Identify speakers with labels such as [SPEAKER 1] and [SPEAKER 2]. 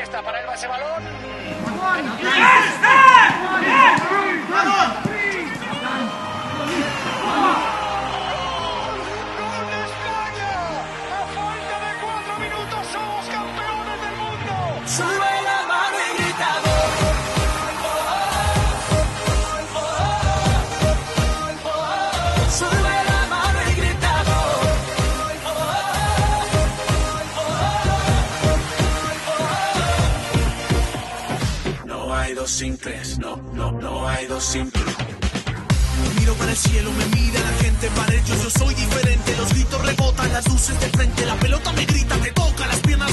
[SPEAKER 1] está para Elba ese balón.
[SPEAKER 2] Sube la mano y grita gol. Sube la mano y grita gol. No hay dos sin tres, no hay dos sin tres. Miro para el cielo, me mira la gente, para ellos yo soy diferente. Los gritos rebotan, las luces de frente, la pelota me grita, te toca las piernas.